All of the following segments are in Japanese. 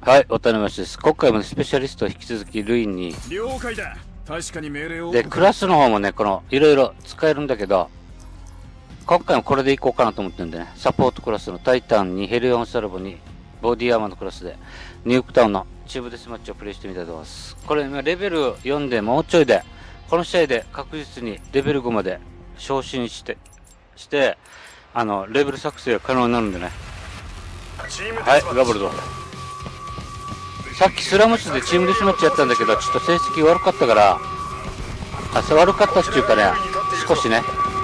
はい、お頼みしです。今回も、ね、スペシャリストを引き続きルインに。 了解だ。確かに命令を。 で、クラスの方もね、この、いろいろ使えるんだけど、今回もこれでいこうかなと思ってるんでね、サポートクラスのタイタンにヘルヨンサルボに、ボディアーマーのクラスで、ニュークタウンのチームデスマッチをプレイしてみたいと思います。これ、今レベル4でもうちょいで、この試合で確実にレベル5まで昇進して、レベル作成が可能になるんでね。はい、ガブルド。さっきスラムスでチームデスマッチやったんだけど、ちょっと成績悪かったから、悪かったっていうかね、少しね。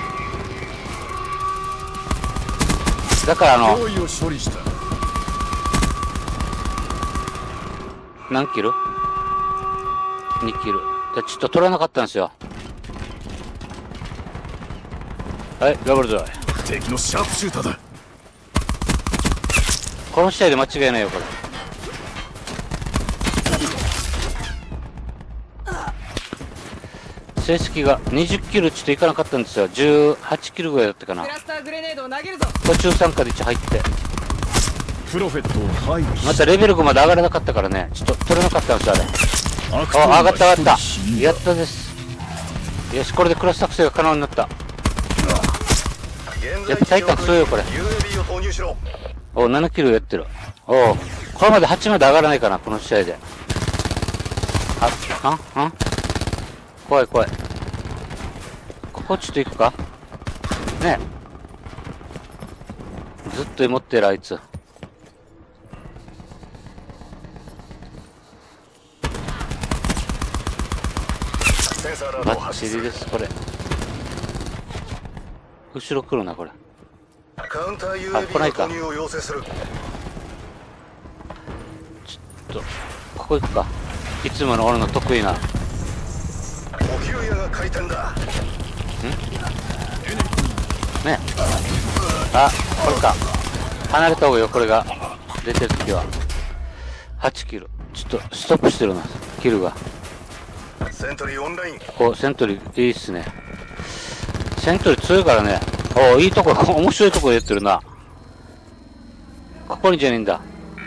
だから何キル ?2 キル。で、ちょっと取らなかったんですよ。はい、ガブルド。 敵のシャープシューターだ。 この試合で間違いないよ、これ。成績が20キルちょっといかなかったんですよ。18キルぐらいだったかな。途中参加で1入って。 プロフェットを排除。 またレベル5まで上がらなかったからね、ちょっと取れなかったんですよ、あれ。あ、上がった。やったです。よし、これでクラス作成が可能になった。やっぱタイタン強いよ、これ。お、7キルやってる。おう、これまで8まで上がらないかな、この試合で。怖い。ここちょっと行くかねえ。ずっと持ってるあいつ。バッチリです、これ。後ろ来るな、これ。来ないか。ちょっと、ここ行くか。いつもの俺の得意な。ね、あ、これか。離れた方がいいよ、これが出てるときは。8キル。ちょっとストップしてるな、キルが。お、セントリーいいっすね。セントリー強いからね。お、いいとこ、面白いとこでやってるな。ここにじゃねえんだ。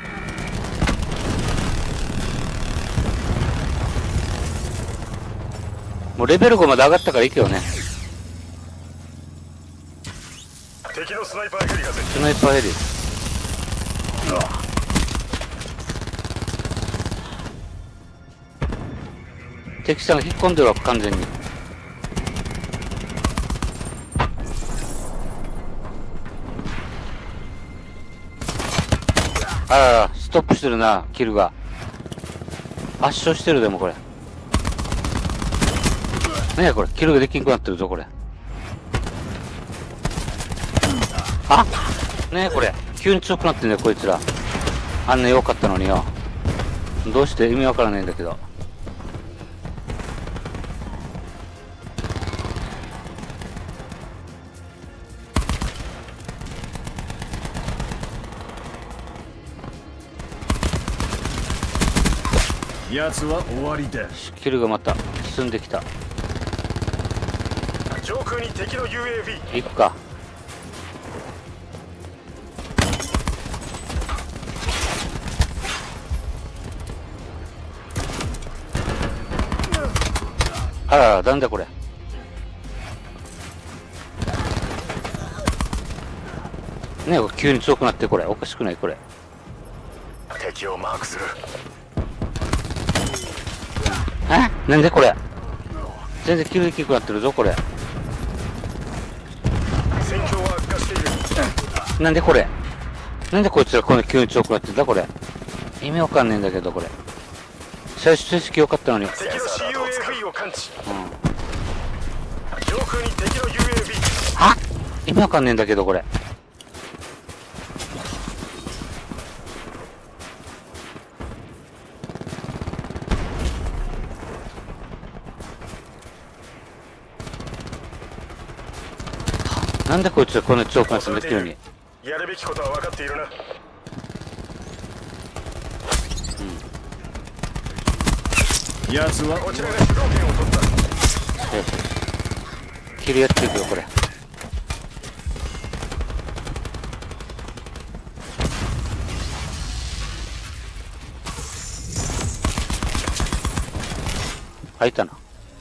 もうレベル5まで上がったからいいけどね。 敵のスナイパーヘリがスナイパーヘリ。敵さんが引っ込んでるわ、完全に。あら、ストップしてるな、キルが。圧勝してる、でもこれ。何やこれ、キルができんくなってるぞ、これ。あ、ねえこれ、急に強くなってんだよ、こいつら。あんな弱かったのによ。どうして意味わからないんだけど。 奴は終わりだ。 キルがまた進んできた。 上空に敵の UAV。 行くか。あらら、なんだこれ。ねえ、急に強くなってこれ。おかしくないこれ。 敵をマークする。 なんでこれ。全然キルできなくなってるぞ、これ。 戦況は悪化している。 なんでこれ。なんでこいつらこんな急に強くなってんだ、これ。意味わかんねえんだけど、これ。最初成績良かったのに。 敵の CUAV を感知。上空に敵の UAV。 意味わかんねえんだけど、これ。なんでこいつらこんな強くなってんだ、急に。 やるべきことは分かっているな。奴はこちらが主導権を取った。 キルやっていくよ、これ。 開いたな。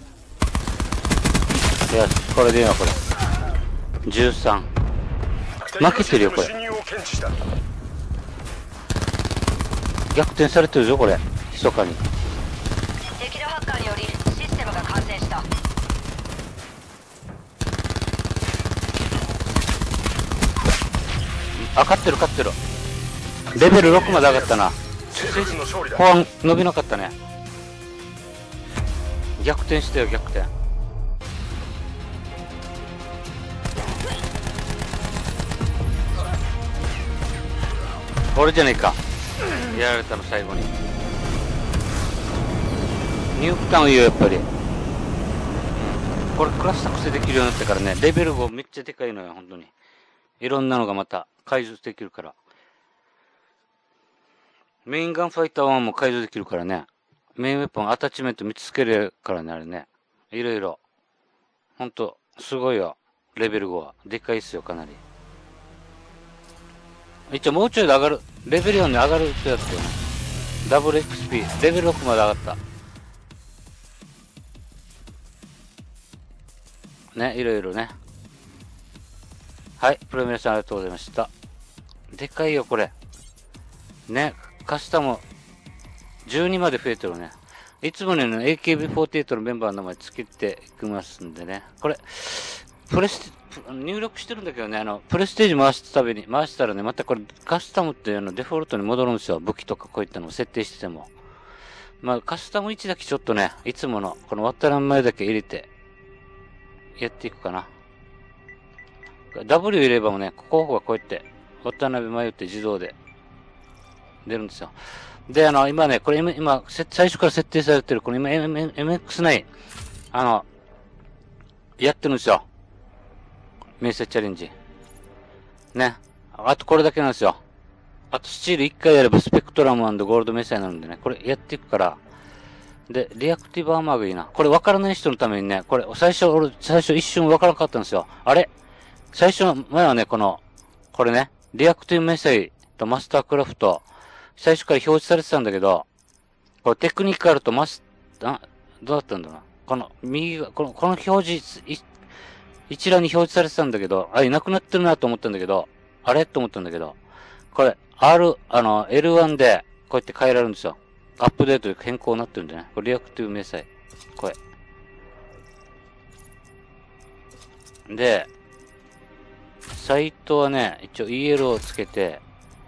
いや、これでいいわ、これ。13。負けてるよ、これ。逆転されてるぞ、これ。密かに。 敵のハッカーによりシステムが感染した。 あ、勝ってる勝ってる。レベル6まで上がったな。後半伸びなかったね。逆転したよ、逆転。俺じゃねえか。やられたの最後に。ニュークタウンいいよ、やっぱり。これクラス作成できるようになってからね、レベル5めっちゃでかいのよ、本当に。いろんなのがまた解除できるから。メインガンファイター1も解除できるからね。メインウェポンアタッチメント見つけれるからね、あれね。いろいろ。ほんと、すごいよ。レベル5は。でかいっすよ、かなり。一応もうちょいで上がる。レベル4に上がるってやつよね。ダブル XP。レベル6まで上がった。ね、いろいろね。はい、プロ皆さんありがとうございました。でかいよ、これ。ね、カスタム、12まで増えてるね。いつものように AKB48 のメンバーの名前つけていきますんでね。これ、入力してるんだけどね、プレステージ回したらね、またこれ、カスタムっていうのデフォルトに戻るんですよ。武器とかこういったのを設定してても。まあ、カスタム1だけちょっとね、いつもの、この渡辺前だけ入れて、やっていくかな。W 入れればもね、候補がこうやって、渡辺前って自動で出るんですよ。で、今ね、これ今、最初から設定されてる、この今、MX9、やってるんですよ。明細チャレンジ。ね。あとこれだけなんですよ。あとスチール1回やればスペクトラム&ゴールド明細になるんでね。これやっていくから。で、リアクティブアーマーがいいな。これ分からない人のためにね、これ最初一瞬分からなかったんですよ。あれ最初の前はね、これね、リアクティブ明細とマスタークラフト、最初から表示されてたんだけど、これテクニカルとどうだったんだろうな。この右が、この表示、一覧に表示されてたんだけど、いなくなってるなと思ったんだけど、あれと思ったんだけど、これ、L1 で、こうやって変えられるんですよ。アップデートで変更になってるんでね。これリアクティブ明細。これ。で、サイトはね、一応 EL をつけて、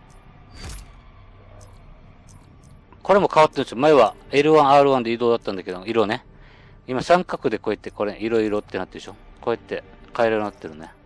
これも変わってるんですよ。前は L1、R1 で移動だったんだけど、色ね。今三角でこうやってこれ、色ってなってるでしょ。こうやって変えられるようになってるね。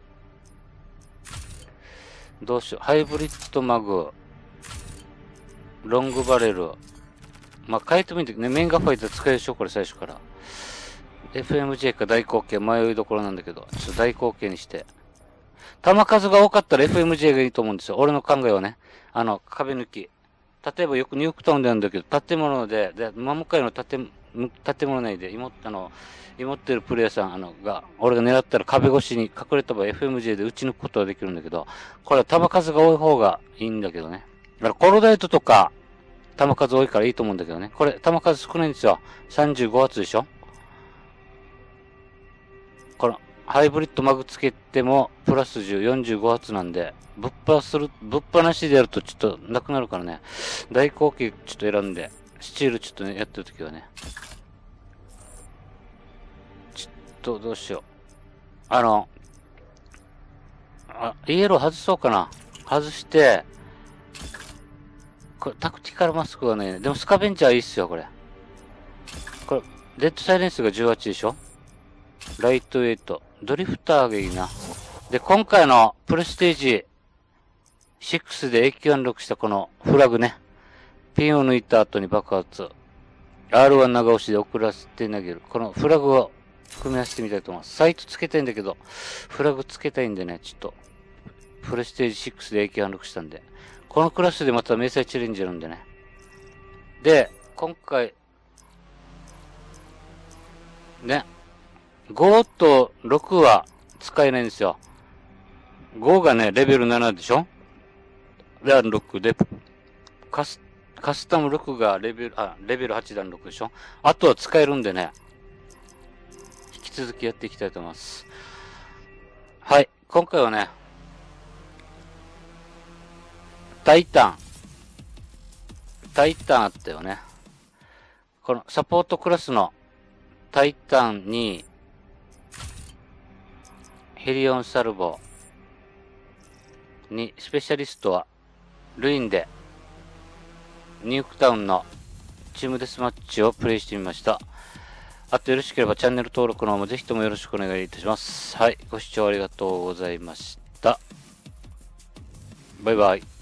どうしよう。ハイブリッドマグ、ロングバレル。まあ、変えてもいいんだけどね。メインガファイター使えるでしょこれ最初から。FMJ か大口径迷いどころなんだけど、ちょっと大口径にして。弾数が多かったら FMJ がいいと思うんですよ。俺の考えはね。壁抜き。例えばよくニュークタウンでやるんだけど、建物で、真向かいの建物内で、芋ってるプレイヤーさん、俺が狙ったら壁越しに隠れた場合 FMJ で撃ち抜くことができるんだけど、これは弾数が多い方がいいんだけどね。だからコロダイトとか、弾数多いからいいと思うんだけどね。これ、弾数少ないんですよ。35発でしょ？この、ハイブリッドマグつけても、プラス10、45発なんで、ぶっ放しでやるとちょっとなくなるからね。大口径ちょっと選んで、スチールちょっとね、やってるときはね。ちょっと、どうしよう。イエロー外そうかな。外して、これ、タクティカルマスクがね、でもスカベンチャーいいっすよ、これ。これ、デッドサイレンスが18でしょ？ライトウェイト。ドリフターがいいな。で、今回のプレステージ6で AK16 したこのフラグね。ピンを抜いた後に爆発。R1 長押しで送らせて投げる。このフラグを組み合わせてみたいと思います。サイトつけたいんだけど、フラグつけたいんでね、ちょっと、プレステージ6で AK16 したんで。このクラスでまた明細チャレンジやるんでね。で、今回、ね、5と6は使えないんですよ。5がね、レベル7でしょ？段6で、カスタム6がレベル8段6でしょ？あとは使えるんでね。 続きやっていきたいと思います。はい、今回はね、タイタンあったよね。このサポートクラスのタイタンに、ヘリオンサルボに、スペシャリストは、ルインで、ニュークタウンのチームデスマッチをプレイしてみました。あとよろしければチャンネル登録の方もぜひともよろしくお願いいたします。はい、ご視聴ありがとうございました。バイバイ。